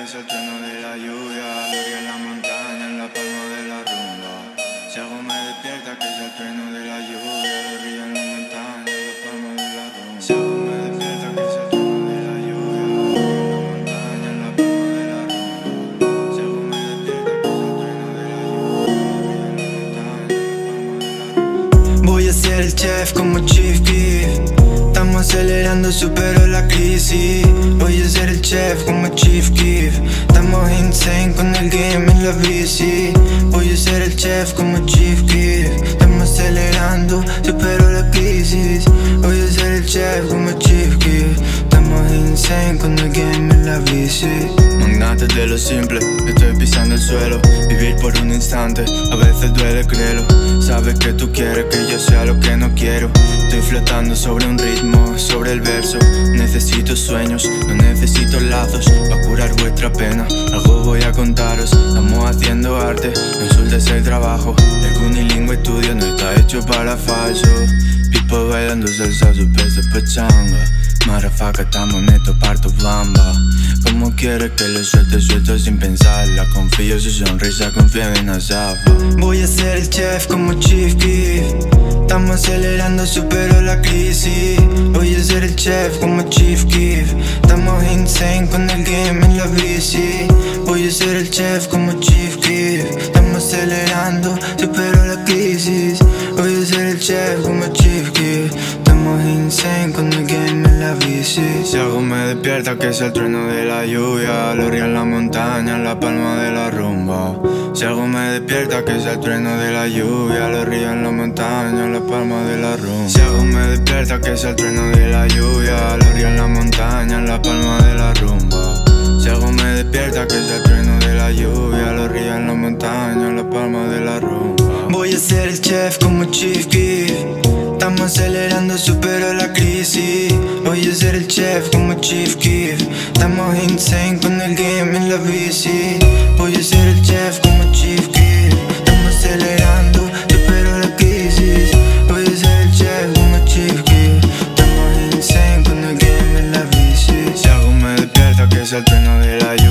que es el trueno de la lluvia, la orilla en la montaña, en la palma de la rumba. Si algo me despierta que es el trueno de la lluvia, la orilla en la montaña, en la palma de la rumba. Si algo me despierta que es el trueno de la lluvia, la orilla en la montaña, en la palma de la rumba. Si algo me despierta que es el trueno de la lluvia, la orilla en la montaña, en la palma de la rumba. Voy a ser el chef como Chief Keef. Estamos acelerando, supero la crisis. Voy a ser el chef como Chief Keef. Estamos insane con el game en la bici. Voy a ser el chef como Chief Keef. Estamos acelerando, supero la crisis. Voy a ser el chef como Chief Keef. Estamos insane con el game en la bici. Magnate de lo simple, estoy pisando el suelo. Vivir por un instante, a veces duele, créelo. Sabes que tú quieres que yo sea lo que no quiero. Estoy flotando sobre un ritmo, sobre el verso. Necesito sueños, no necesito lazos para curar vuestra pena. Algo voy a contaros, estamos haciendo arte. No insultes el trabajo, el unilingüe estudio no está hecho para falso. People bailando salsa, sus pies de pachanga. Marafaca, estamos neto, parto bamba. Como quieres que le suelte, suelto sin pensarla. Confío su sonrisa, confío en Azafa. Voy a ser el chef como Chief Keef. Estamos acelerando, supero la crisis. Voy a ser el chef como Chief Keef. Estamos insane con el game en la bici. Voy a ser el chef como Chief Keef. Estamos acelerando, supero la crisis. Voy a ser el chef como Chief Keef. Estamos insane con el game en la bici. Si algo me despierta que es el trueno de la lluvia, la orilla en la montaña, en la palma de la rumba. Si algo me despierta que es el trueno de la lluvia, la orilla en la montaña, en la palma de la rumba. Si algo me despierta que es el trueno de la lluvia, la orilla en la montaña, en la palma de la rumba. Si algo me despierta que es el trueno de la lluvia, la orilla en la montaña, en la palma de la rumba. Voy a ser el chef como Chief Keef. Estamos acelerando, supero la crisis. Voy a ser el chef como Chief Keef. Estamos insane con el game en la bici. Voy a ser el chef como Chief Keef. Estamos acelerando, supero la crisis. Voy a ser el chef como Chief Keef. Estamos insane con el game en la bici. Si algo me despierta que es el trueno de la lluvia,